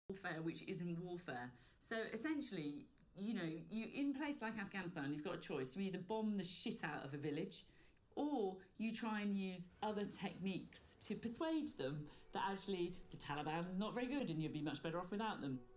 warfare which isn't warfare. So essentially, you in a place like Afghanistan, you've got a choice. You either bomb the shit out of a village, or you try and use other techniques to persuade them that actually the Taliban is not very good and you'd be much better off without them.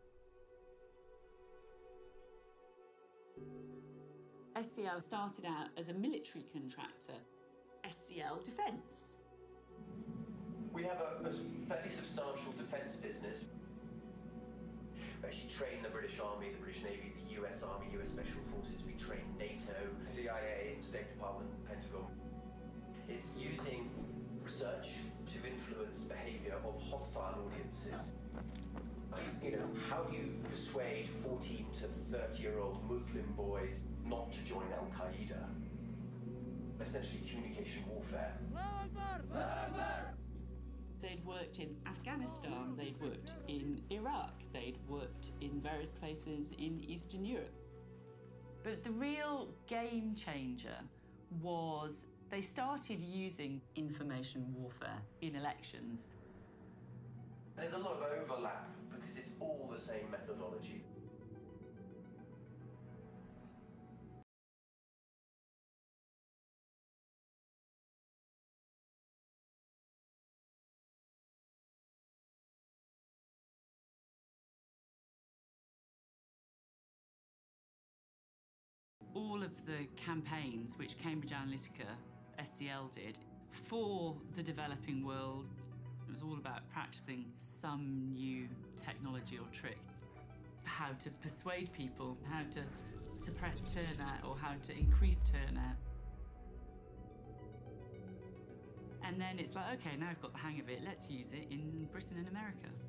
SCL started out as a military contractor, SCL Defence. We have a fairly substantial defence business. We actually train the British Army, the British Navy, the US Army, US Special Forces. We train NATO, CIA, State Department, Pentagon. It's using research to influence behaviour of hostile audiences. How do you persuade 14 to 30-year-old Muslim boys not to join Al-Qaeda? Essentially communication warfare. They'd worked in Afghanistan, they'd worked in Iraq, they'd worked in various places in Eastern Europe. But the real game changer was they started using information warfare in elections. There's a lot of overlap because it's all the same methodology. All of the campaigns which Cambridge Analytica, SCL, did for the developing world, it was all about practicing some new technology or trick. How to persuade people, how to suppress turnout or how to increase turnout. And then it's like, okay, now I've got the hang of it, let's use it in Britain and America.